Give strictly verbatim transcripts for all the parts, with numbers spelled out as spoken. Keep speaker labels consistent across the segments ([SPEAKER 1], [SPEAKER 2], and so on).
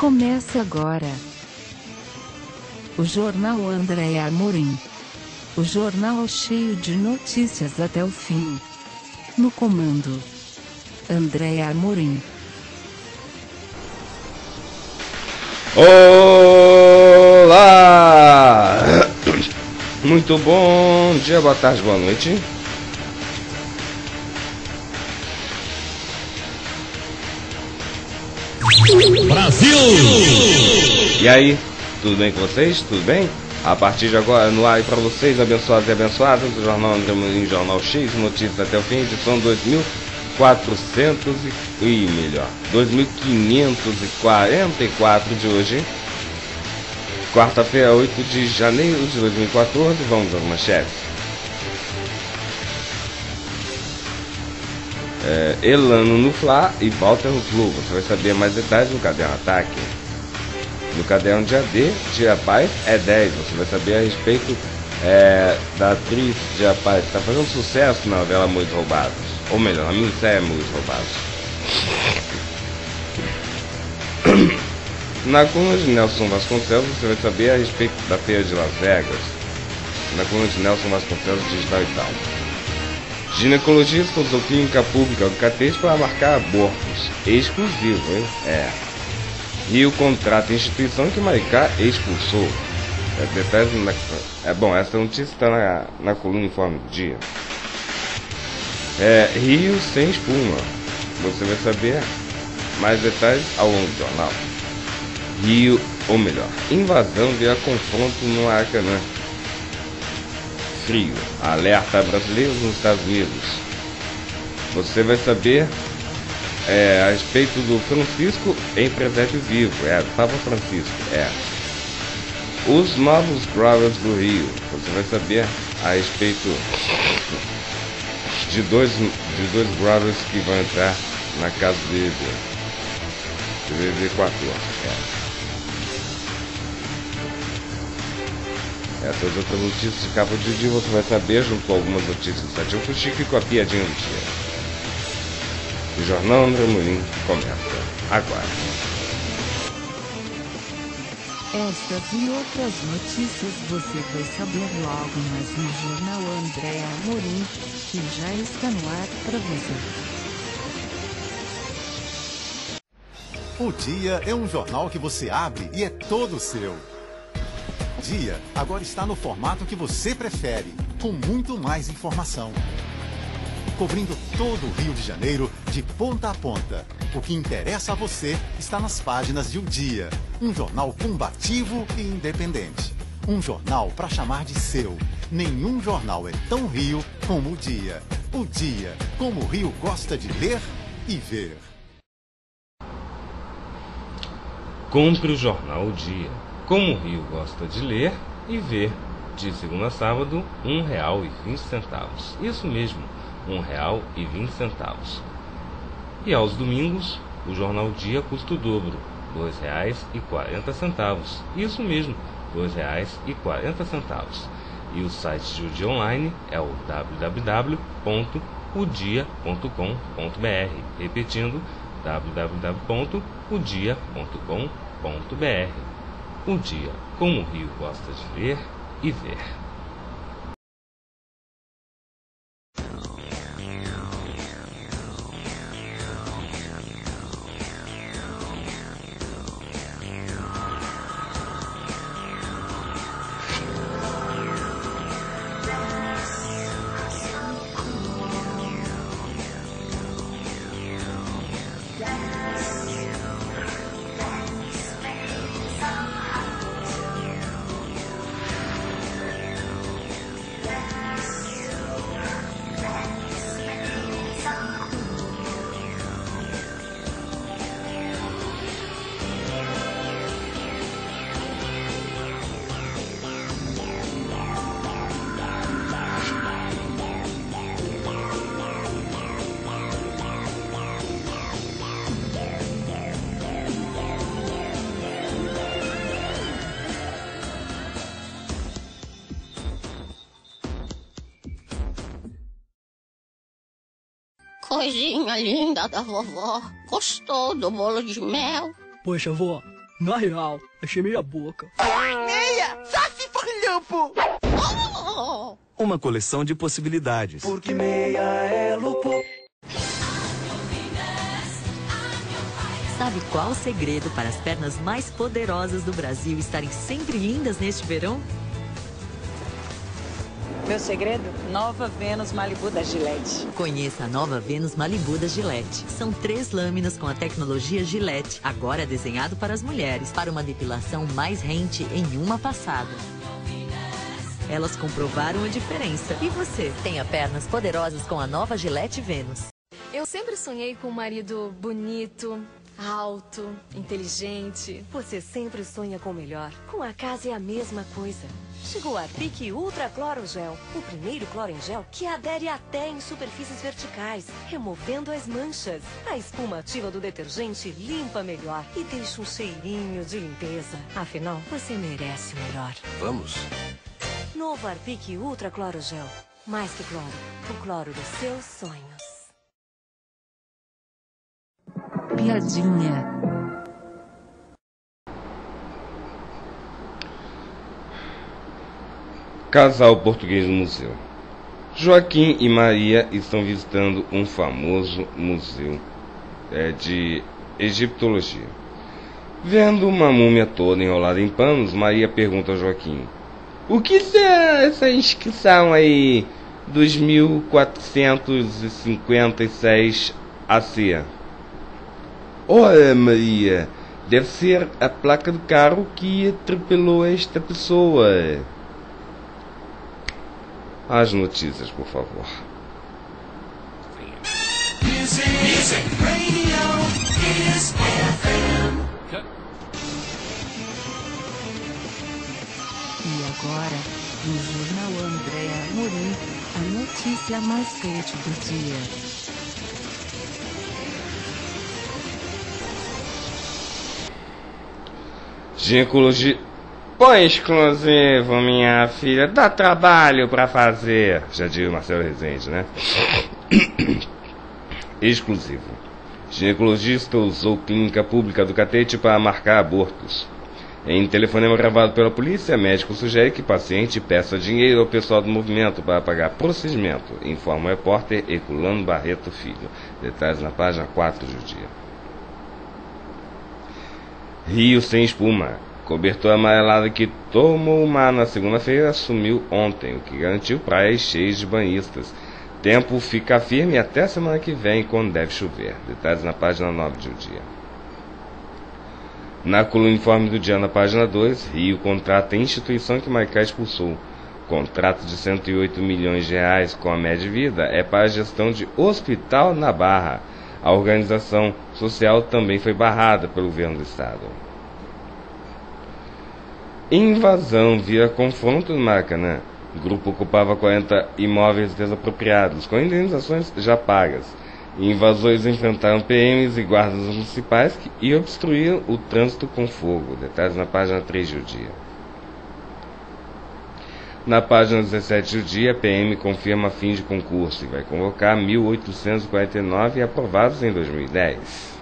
[SPEAKER 1] Começa agora o Jornal André Amorim. O jornal cheio de notícias até o fim. No comando, André Amorim.
[SPEAKER 2] Olá! Muito bom dia, boa tarde, boa noite.
[SPEAKER 3] Brasil!
[SPEAKER 2] E aí, tudo bem com vocês? Tudo bem? A partir de agora, no ar para vocês, abençoados e abençoadas, o Jornal André Amorim, jornal cheio de notícias até o fim, edição dois mil quatrocentos e, e melhor, dois mil quinhentos e quarenta e quatro de hoje, quarta-feira, oito de janeiro de dois mil e quatorze. Vamos às manchetes. É, Elano no Fla e Walter no Flu. Você vai saber mais detalhes no Caderno Ataque. No Caderno Dia D, Dia Paz é dez. Você vai saber a respeito é, da atriz Dia Paz, que está fazendo sucesso na novela Amores Roubados. Ou melhor, na minissérie Amores Roubados. Na coluna de Nelson Vasconcelos, você vai saber a respeito da Feira de Las Vegas. Na coluna de Nelson Vasconcelos, Digital e tal. Ginecologista usou clínica pública do Catete para marcar abortos. Exclusivo, hein? É. Rio contrata instituição que Maricá expulsou. É, detalhes na... é bom, essa notícia está na, na coluna Informe do Dia. É, Rio sem espuma. Você vai saber mais detalhes ao longo do jornal. Rio, ou melhor, invasão via confronto no Maracanã. Frio, alerta brasileiros nos Estados Unidos. Você vai saber é, a respeito do Francisco em presépio vivo. É, Papa Francisco, é. Os novos brothers do Rio. Você vai saber a respeito de dois, de dois brothers que vão entrar na casa dele. D quatro. É. Essas outras notícias de capa de dia você vai saber junto com algumas notícias do site Eu Fuxico e com a piadinha do dia. O Jornal André Amorim começa agora.
[SPEAKER 1] Estas e outras notícias você vai saber logo mais no Jornal André Amorim, que já está no ar para você.
[SPEAKER 4] O Dia é um jornal que você abre e é todo seu. Dia agora está no formato que você prefere, com muito mais informação. Cobrindo todo o Rio de Janeiro, de ponta a ponta. O que interessa a você está nas páginas de O Dia. Um jornal combativo e independente. Um jornal para chamar de seu. Nenhum jornal é tão Rio como O Dia. O Dia, como o Rio gosta de ler e ver.
[SPEAKER 2] Compre o jornal O Dia. Como o Rio gosta de ler e ver, de segunda a sábado, um real e vinte centavos. Isso mesmo, um real e vinte centavos. E aos domingos, o jornal Dia custa o dobro, dois reais e quarenta centavos. Isso mesmo, dois reais e quarenta centavos. E o site de O Dia Online é o w w w ponto o dia ponto com ponto b r. Repetindo, w w w ponto o dia ponto com ponto b r. O Dia, como o Rio gosta de ler e ver.
[SPEAKER 5] Coisinha linda da vovó. Gostou do bolo de mel?
[SPEAKER 6] Poxa, vó,
[SPEAKER 3] Na real, achei meia boca.
[SPEAKER 5] Meia! Só se for lupo! Oh!
[SPEAKER 6] Uma coleção de possibilidades.
[SPEAKER 3] Porque meia é lupo.
[SPEAKER 7] Sabe qual o segredo para as pernas mais poderosas do Brasil estarem sempre lindas neste verão?
[SPEAKER 8] Meu segredo? Nova Venus Malibu da Gillette.
[SPEAKER 7] Conheça a nova Venus Malibu da Gillette. São três lâminas com a tecnologia Gillette, agora desenhado para as mulheres, para uma depilação mais rente em uma passada. Elas comprovaram a diferença. E você? Tenha pernas poderosas com a nova Gillette Venus.
[SPEAKER 9] Eu sempre sonhei com um marido bonito, alto, inteligente.
[SPEAKER 10] Você sempre sonha com o melhor. Com a casa é a mesma coisa. Chegou a Harpic Ultra Cloro Gel, o primeiro cloro em gel que adere até em superfícies verticais, removendo as manchas. A espuma ativa do detergente limpa melhor e deixa um cheirinho de limpeza. Afinal, você merece o melhor.
[SPEAKER 6] Vamos?
[SPEAKER 10] Novo Harpic Ultra Cloro Gel. Mais que cloro, o cloro dos seus sonhos.
[SPEAKER 1] Piadinha.
[SPEAKER 2] Casal português no museu. Joaquim e Maria estão visitando um famoso museu é, de egiptologia. Vendo uma múmia toda enrolada em panos, Maria pergunta a Joaquim: o que é essa inscrição aí dos mil quatrocentos e cinquenta e seis A C? Olha, Maria, deve ser a placa do carro que atropelou esta pessoa. As notícias, por favor.
[SPEAKER 1] E agora, no Jornal Andréa Amorim, a notícia mais quente do dia.
[SPEAKER 2] Ginecologia. Põe exclusivo, minha filha. Dá trabalho pra fazer. Já diz o Marcelo Rezende, né? Exclusivo. Ginecologista usou clínica pública do Catete para marcar abortos. Em telefonema gravado pela polícia, médico sugere que paciente peça dinheiro ao pessoal do movimento para pagar procedimento, informa o repórter Herculano Barreto Filho. Detalhes na página quatro do dia. Rio sem espuma. Cobertor amarelado que tomou o mar na segunda-feira sumiu ontem, o que garantiu praias cheias de banhistas. Tempo fica firme até semana que vem, quando deve chover. Detalhes na página nove do dia. Na coluna informe do dia, na página dois, Rio contrata a instituição que Maicá expulsou. Contrato de cento e oito milhões de reais com a média vida é para a gestão de hospital na Barra. A organização social também foi barrada pelo governo do estado. Invasão vira confronto no Maracanã. O grupo ocupava quarenta imóveis desapropriados, com indenizações já pagas. Invasores enfrentaram P Ms e guardas municipais que, e obstruíram o trânsito com fogo. Detalhes na página três do dia. Na página dezessete do dia, a P M confirma fim de concurso e vai convocar mil oitocentos e quarenta e nove aprovados em dois mil e dez.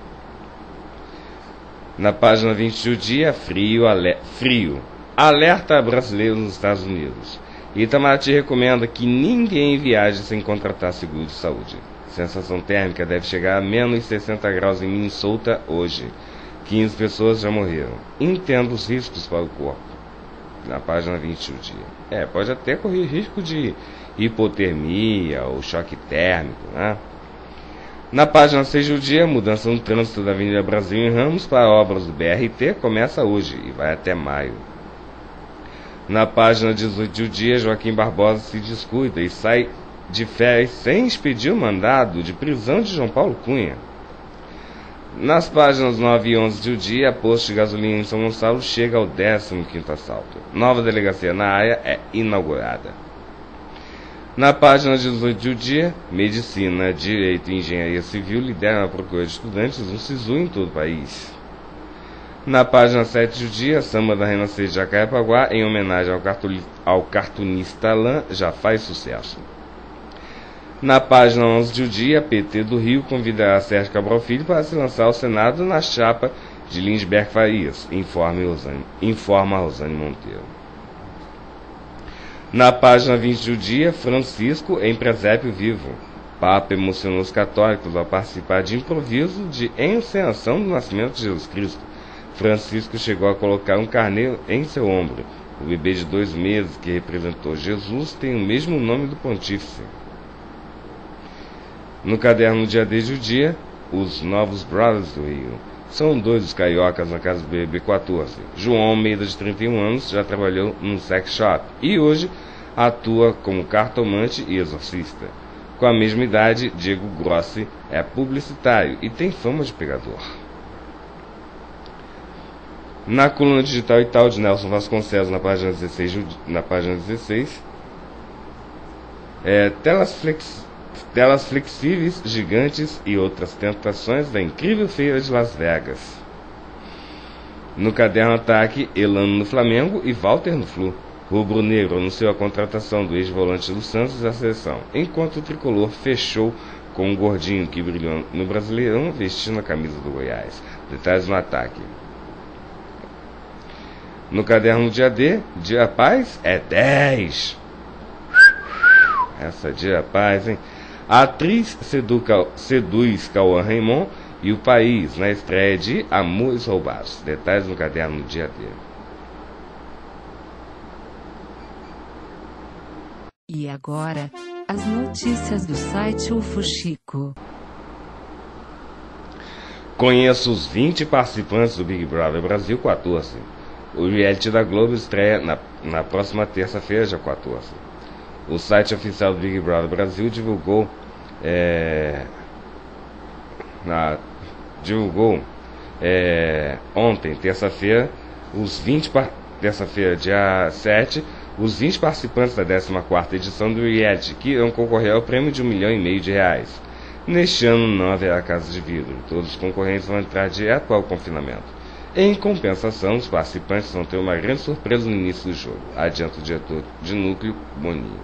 [SPEAKER 2] Na página vinte do dia, frio, ale... frio. Alerta brasileiro nos Estados Unidos. Itamaraty recomenda que ninguém viaje sem contratar seguro de saúde. Sensação térmica deve chegar a menos sessenta graus em Minnesota hoje. quinze pessoas já morreram. Entenda os riscos para o corpo. Na página vinte do dia. É, pode até correr risco de hipotermia ou choque térmico, né? Na página seis do dia, mudança no trânsito da Avenida Brasil em Ramos para obras do B R T começa hoje e vai até maio. Na página dezoito do dia, Joaquim Barbosa se descuida e sai de férias sem expedir o mandado de prisão de João Paulo Cunha. Nas páginas nove e onze do dia, posto de gasolina em São Gonçalo chega ao décimo quinto assalto. Nova delegacia na área é inaugurada. Na página dezoito do dia, Medicina, Direito e Engenharia Civil lideram a procura de estudantes no SISU em todo o país. Na página sete do dia, Samba da Renascer de Jacarepaguá, em homenagem ao, ao cartunista Alain, já faz sucesso. Na página onze do dia, P T do Rio convidará Sérgio Cabral Filho para se lançar ao Senado na chapa de Lindbergh Farias, informa Rosane, informa Rosane Monteiro. Na página vinte do dia, Francisco em presépio vivo. Papa emocionou os católicos ao participar de improviso de encenação do nascimento de Jesus Cristo. Francisco chegou a colocar um carneiro em seu ombro. O bebê de dois meses que representou Jesus tem o mesmo nome do pontífice. No caderno Dia D do dia, os novos Brothers do Rio. São dois os cariocas na casa do B B quatorze. João Almeida, de trinta e um anos, já trabalhou num sex shop e hoje atua como cartomante e exorcista. Com a mesma idade, Diego Grossi é publicitário e tem fama de pegador. Na coluna digital e tal de Nelson Vasconcelos, na página dezesseis, na página dezesseis é, telas, flex, telas flexíveis, gigantes e outras tentações da incrível feira de Las Vegas. No caderno Ataque, Elano no Flamengo e Walter no Flu. Rubro Negro anunciou a contratação do ex-volante do Santos da seleção, enquanto o tricolor fechou com um gordinho que brilhou no Brasileirão vestindo a camisa do Goiás. Detalhes no Ataque. No caderno Dia D, Dia Paz é dez. Essa Dia Paz, hein? A atriz seduca, seduz Cauã Raymond e o país na estreia de Amores Roubados. Detalhes no caderno Dia D.
[SPEAKER 1] E agora, as notícias do site U F O Chico.
[SPEAKER 2] Conheça os vinte participantes do Big Brother Brasil quatorze. O reality da Globo estreia na, na próxima terça-feira, dia quatorze. O site oficial do Big Brother Brasil divulgou, é, na, divulgou é, ontem, terça-feira, os vinte, terça-feira, dia sete, os vinte participantes da décima quarta edição do reality, que irão concorrer ao prêmio de um milhão e meio de reais. Neste ano não haverá casa de vidro, todos os concorrentes vão entrar direto ao confinamento. Em compensação, os participantes vão ter uma grande surpresa no início do jogo, adianta o diretor de núcleo, Boninho.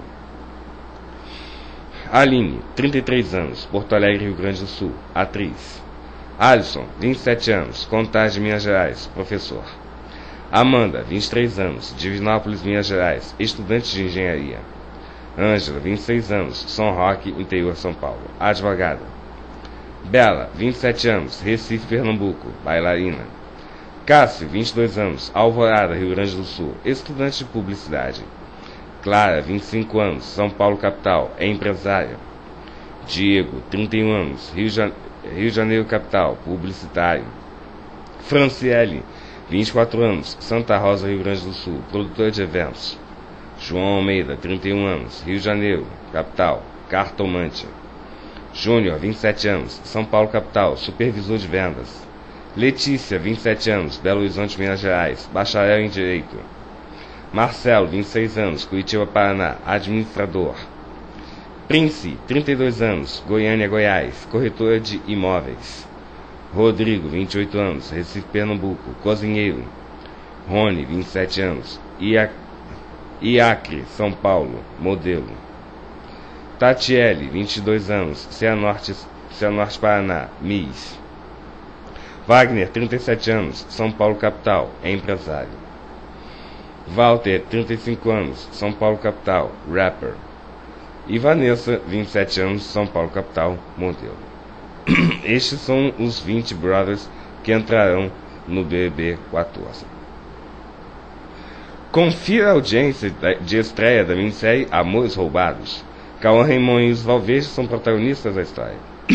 [SPEAKER 2] Aline, trinta e três anos, Porto Alegre, Rio Grande do Sul, atriz. Alisson, vinte e sete anos, Contagem, Minas Gerais, professor. Amanda, vinte e três anos, Divinópolis, Minas Gerais, estudante de engenharia. Ângela, vinte e seis anos, São Roque, interior São Paulo, advogada. Bela, vinte e sete anos, Recife, Pernambuco, bailarina. Cássio, vinte e dois anos, Alvorada, Rio Grande do Sul, estudante de publicidade. Clara, vinte e cinco anos, São Paulo, capital, é empresária. Diego, trinta e um anos, Rio, ja... Rio de Janeiro, capital, publicitário. Franciele, vinte e quatro anos, Santa Rosa, Rio Grande do Sul, produtor de eventos. João Almeida, trinta e um anos, Rio de Janeiro, capital, cartomante. Júnior, vinte e sete anos, São Paulo, capital, supervisor de vendas. Letícia, vinte e sete anos, Belo Horizonte, Minas Gerais, bacharel em Direito. Marcelo, vinte e seis anos, Curitiba, Paraná, administrador. Prince, trinta e dois anos, Goiânia, Goiás, corretora de imóveis. Rodrigo, vinte e oito anos, Recife, Pernambuco, cozinheiro. Rony, vinte e sete anos, Iacre, São Paulo, modelo. Tatiele, vinte e dois anos, Cianorte, Cianorte, Paraná, Miss. Wagner, trinta e sete anos, São Paulo, capital, é empresário. Walter, trinta e cinco anos, São Paulo, capital, rapper. E Vanessa, vinte e sete anos, São Paulo, capital, modelo. Estes são os vinte brothers que entrarão no B B B quatorze. Confira a audiência de estreia da minissérie Amores Roubados. Cauã Raymond e os Valverde são protagonistas da história.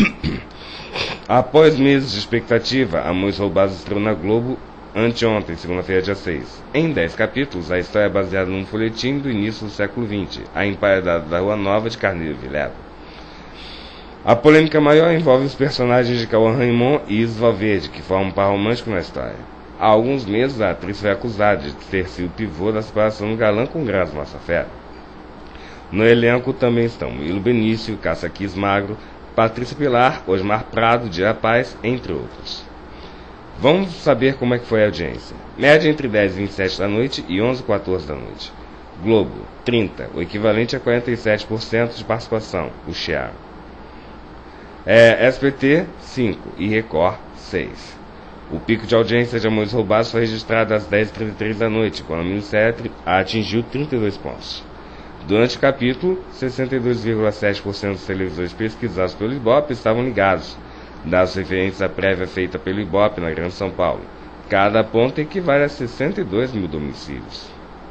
[SPEAKER 2] Após meses de expectativa, Amores Roubados estreou na Globo anteontem, segunda-feira, dia seis. Em dez capítulos, a história é baseada num folhetim do início do século vinte, a emparedada da Rua Nova de Carneiro Vilela. A polêmica maior envolve os personagens de Cauã Raymond e Isis Valverde, que formam um par romântico na história. Há alguns meses, a atriz foi acusada de ter sido pivô da separação do galã com Graça Massafera. No elenco também estão Milo Benício, Cássia Kiss Magro, Patrícia Pilar, Osmar Prado, Dia Paz, entre outros. Vamos saber como é que foi a audiência. Média entre dez e vinte e sete da noite e onze e quatorze da noite. Globo, trinta, o equivalente a quarenta e sete por cento de participação, o share. É, S B T, cinco e Record, seis. O pico de audiência de Amores Roubados foi registrado às dez e trinta e três da noite, quando a minissérie atingiu trinta e dois pontos. Durante o capítulo, sessenta e dois vírgula sete por cento dos televisores pesquisados pelo Ibope estavam ligados, dados referentes à prévia feita pelo Ibope na Grande São Paulo. Cada ponto equivale a sessenta e dois mil domicílios.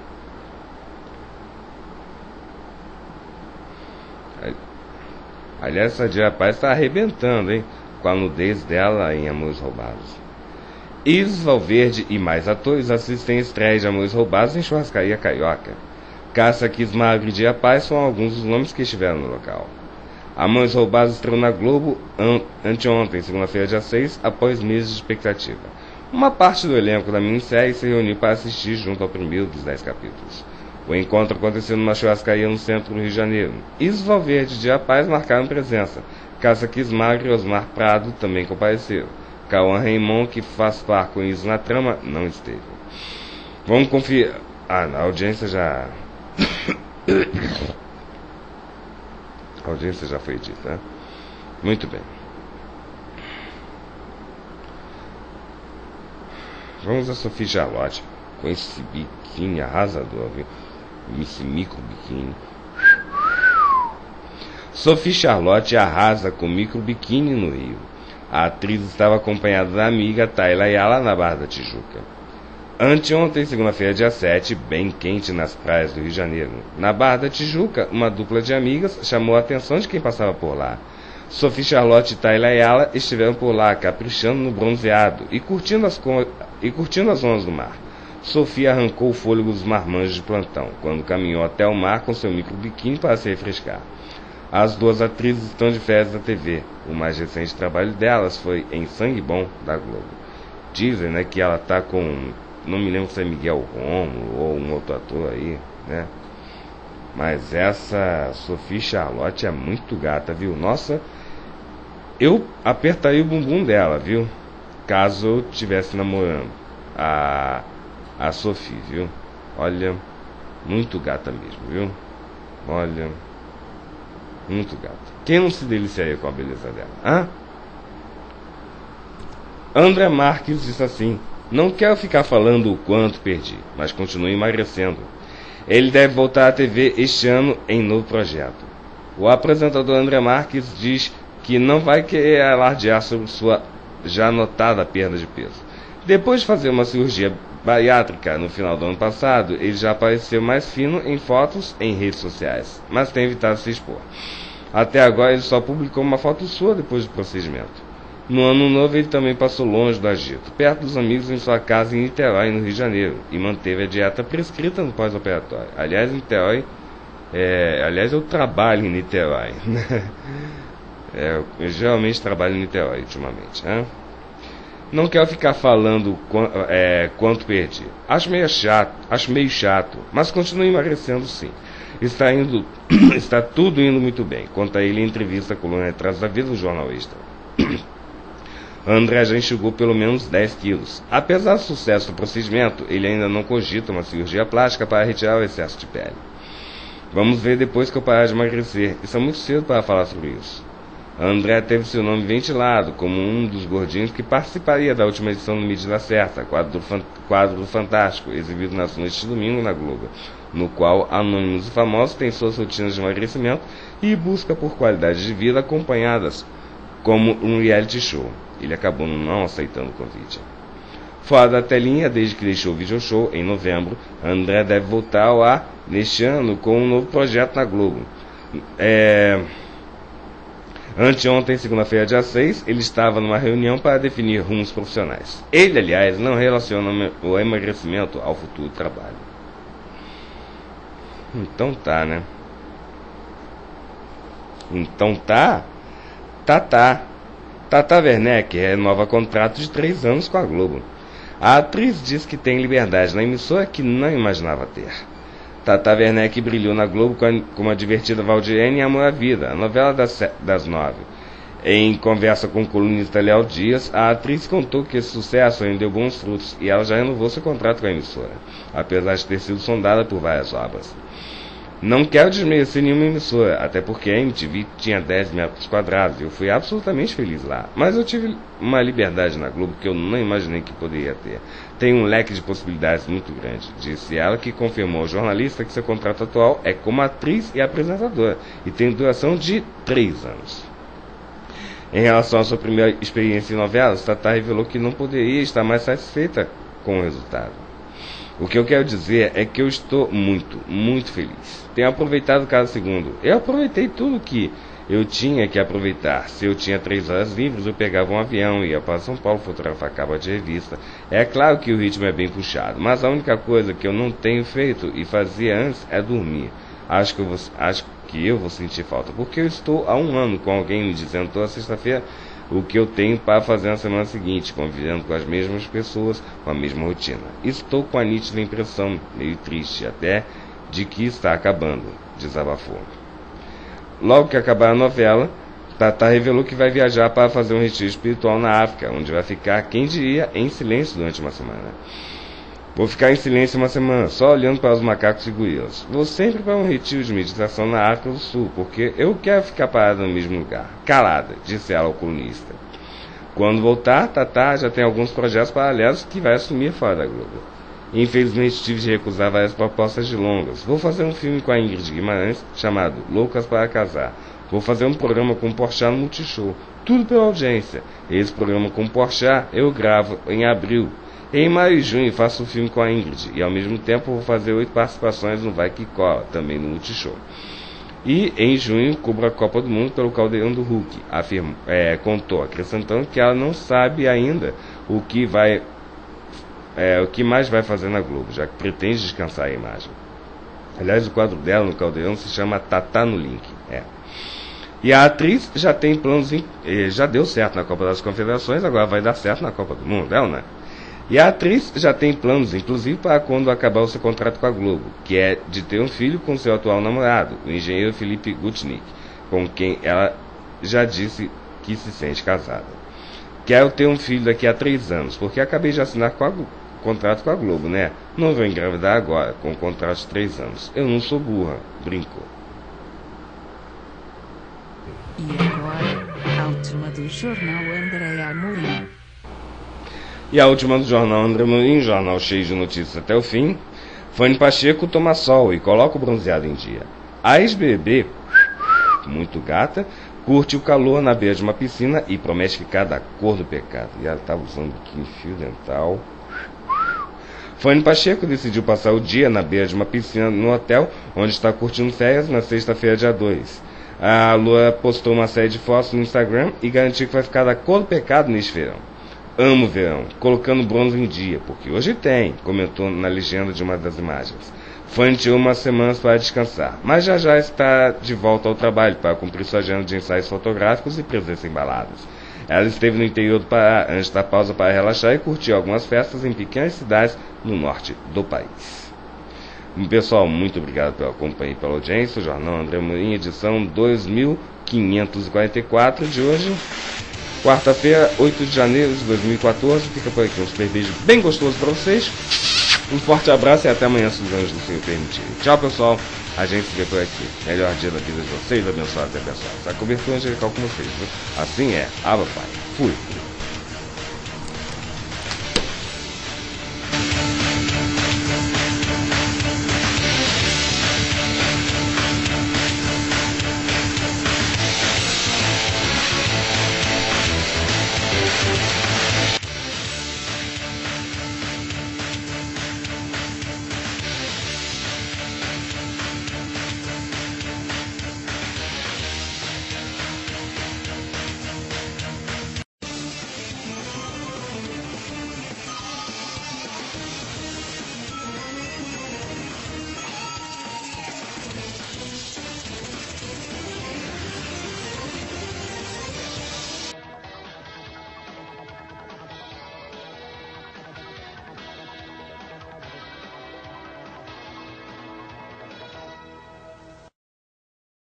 [SPEAKER 2] Aliás, essa Dia Paz está arrebentando, hein? Com a nudez dela em Amores Roubados. Isis Valverde e mais atores assistem a estreia de Amores Roubados em Churrascaria Carioca. Cássia Kiss Magro e Dia Paz são alguns dos nomes que estiveram no local. Amores Roubados estreou na Globo an anteontem, segunda-feira, dia seis, após meses de expectativa. Uma parte do elenco da minissérie se reuniu para assistir junto ao primeiro dos dez capítulos. O encontro aconteceu numa churrascaria no centro do Rio de Janeiro. Isis Valverde e Dia Paz marcaram presença. Cássia Kiss Magro e Osmar Prado também compareceram. Cauã Raymond, que faz par com Isis na trama, não esteve. Vamos conferir... Ah, a audiência já... A audiência já foi dita, né? Muito bem. Vamos a Sophie Charlotte com esse biquíni arrasador, viu? Esse micro biquíni. Sophie Charlotte arrasa com micro biquíni no Rio. A atriz estava acompanhada da amiga Tayla Ayala na Barra da Tijuca. Anteontem, segunda-feira, dia sete, bem quente nas praias do Rio de Janeiro. Na Barra da Tijuca, uma dupla de amigas chamou a atenção de quem passava por lá. Sophie Charlotte e Tayla Ayala estiveram por lá, caprichando no bronzeado e curtindo as, e curtindo as ondas do mar. Sophie arrancou o fôlego dos marmanjos de plantão, quando caminhou até o mar com seu micro biquíni para se refrescar. As duas atrizes estão de férias da T V. O mais recente trabalho delas foi em Sangue Bom, da Globo. Dizem, né, que ela está com... Não me lembro se é Miguel Rômulo ou um outro ator aí, né? Mas essa Sophie Charlotte é muito gata, viu? Nossa, eu apertaria o bumbum dela, viu? Caso eu estivesse namorando a, a Sophie, viu? Olha, muito gata mesmo, viu? Olha, muito gata. Quem não se deliciaria com a beleza dela, hã? André Marques disse assim: não quero ficar falando o quanto perdi, mas continuo emagrecendo. Ele deve voltar à T V este ano em novo projeto. O apresentador André Marques diz que não vai querer alardear sobre sua já notada perda de peso. Depois de fazer uma cirurgia bariátrica no final do ano passado, ele já apareceu mais fino em fotos em redes sociais, mas tem evitado se expor. Até agora ele só publicou uma foto sua depois do procedimento. No ano novo ele também passou longe do agito, perto dos amigos em sua casa em Niterói, no Rio de Janeiro, e manteve a dieta prescrita no pós-operatório. Aliás, em Niterói, é, aliás, eu trabalho em Niterói. é, eu geralmente trabalho em Niterói ultimamente. Né? Não quero ficar falando qu é, quanto perdi. Acho meio chato, acho meio chato, mas continuo emagrecendo sim. Está indo, está tudo indo muito bem. Conta ele em entrevista à coluna Retratos da Vida do Jornal Extra. André já enxugou pelo menos dez quilos. Apesar do sucesso do procedimento, ele ainda não cogita uma cirurgia plástica para retirar o excesso de pele. Vamos ver depois que eu parar de emagrecer. Isso é muito cedo para falar sobre isso. André teve seu nome ventilado como um dos gordinhos que participaria da última edição do Medida Certa, quadro do, fan quadro do Fantástico, exibido nas noites de domingo na Globo, no qual anônimos e famosos têm suas rotinas de emagrecimento e busca por qualidade de vida acompanhadas, como um reality show. Ele acabou não aceitando o convite. Fora da telinha, desde que deixou o video show em novembro, André deve voltar ao ar neste ano com um novo projeto na Globo. É... Anteontem, segunda-feira, dia seis, ele estava numa reunião para definir rumos profissionais. Ele, aliás, não relaciona o emagrecimento ao futuro trabalho. Então tá, né? Então tá? Tá, tá. Tata Werneck renova contrato de três anos com a Globo. A atriz diz que tem liberdade na emissora que não imaginava ter. Tata Werneck brilhou na Globo com a, com a divertida Valdirene e Amor à Vida, a novela das, das nove. Em conversa com o colunista Léo Dias, a atriz contou que esse sucesso ainda deu bons frutos e ela já renovou seu contrato com a emissora, apesar de ter sido sondada por várias obras. Não quero desmerecer nenhuma emissora, até porque a M T V tinha dez metros quadrados e eu fui absolutamente feliz lá. Mas eu tive uma liberdade na Globo que eu não imaginei que poderia ter. Tem um leque de possibilidades muito grande, disse ela, que confirmou ao jornalista que seu contrato atual é como atriz e apresentadora e tem duração de três anos. Em relação à sua primeira experiência em novelas, Tatá revelou que não poderia estar mais satisfeita com o resultado. O que eu quero dizer é que eu estou muito, muito feliz. Tenho aproveitado cada segundo. Eu aproveitei tudo que eu tinha que aproveitar. Se eu tinha três horas livres, eu pegava um avião e ia para São Paulo fotografar capa de revista. É claro que o ritmo é bem puxado, mas a única coisa que eu não tenho feito e fazia antes é dormir. Acho que eu vou, acho que eu vou sentir falta, porque eu estou há um ano com alguém me dizendo toda sexta-feira o que eu tenho para fazer na semana seguinte, convivendo com as mesmas pessoas, com a mesma rotina. Estou com a nítida impressão, meio triste até, de que está acabando, desabafou. Logo que acabar a novela, Tatá revelou que vai viajar para fazer um retiro espiritual na África, onde vai ficar, quem diria, em silêncio durante uma semana. Vou ficar em silêncio uma semana, só olhando para os macacos e gorilas. Vou sempre para um retiro de meditação na África do Sul, porque eu quero ficar parada no mesmo lugar. Calada, disse ela ao colunista. Quando voltar, Tatá já tem alguns projetos paralelos que vai assumir fora da Globo. Infelizmente tive de recusar várias propostas de longas. Vou fazer um filme com a Ingrid Guimarães, chamado Loucas para Casar. Vou fazer um programa com o Porchat no Multishow. Tudo pela audiência. Esse programa com o Porchat eu gravo em abril. Em maio e junho faço um filme com a Ingrid e ao mesmo tempo vou fazer oito participações no Vai Que Cola, também no Multishow. E em junho cubro a Copa do Mundo pelo Caldeirão do Hulk, afirmou, é, contou, acrescentando que ela não sabe ainda o que, vai, é, o que mais vai fazer na Globo, já que pretende descansar a imagem. Aliás, o quadro dela no Caldeirão se chama Tatá no Link. É. E a atriz já tem planos, em, já deu certo na Copa das Confederações, agora vai dar certo na Copa do Mundo, é ou não é? E a atriz já tem planos, inclusive, para quando acabar o seu contrato com a Globo, que é de ter um filho com seu atual namorado, o engenheiro Felipe Gutnick, com quem ela já disse que se sente casada. Quero ter um filho daqui a três anos, porque acabei de assinar com a, contrato com a Globo, né? Não vou engravidar agora, com um contrato de três anos. Eu não sou burra, brincou.
[SPEAKER 1] E agora, a última do jornal André Amorim.
[SPEAKER 2] E a última do jornal André Amorim, jornal cheio de notícias até o fim. Fanny Pacheco toma sol e coloca o bronzeado em dia. A ex-B B B, muito gata, curte o calor na beira de uma piscina e promete ficar da cor do pecado. E ela estava usando biquíni fio dental. Fanny Pacheco decidiu passar o dia na beira de uma piscina no hotel, onde está curtindo férias na sexta-feira, dia dois. A Lua postou uma série de fotos no Instagram e garantiu que vai ficar da cor do pecado neste verão. Amo o verão, colocando bronze em dia, porque hoje tem, comentou na legenda de uma das imagens. Fanny tirou umas semanas para descansar, mas já já está de volta ao trabalho para cumprir sua agenda de ensaios fotográficos e presença em baladas. Ela esteve no interior do Pará antes da pausa para relaxar e curtir algumas festas em pequenas cidades no norte do país. Pessoal, muito obrigado pela companhia e pela audiência. O Jornal André Amorim, edição dois mil quinhentos e quarenta e quatro de hoje. Quarta-feira, oito de janeiro de dois mil e quatorze. Fica por aqui um super beijo bem gostoso para vocês. Um forte abraço e até amanhã, se os anjos do Senhor permitirem. Tchau, pessoal. A gente se vê por aqui. Melhor dia da vida de vocês, abençoados e abençoados. A cobertura angelical com vocês, viu? Assim é. Aba, Pai. Fui.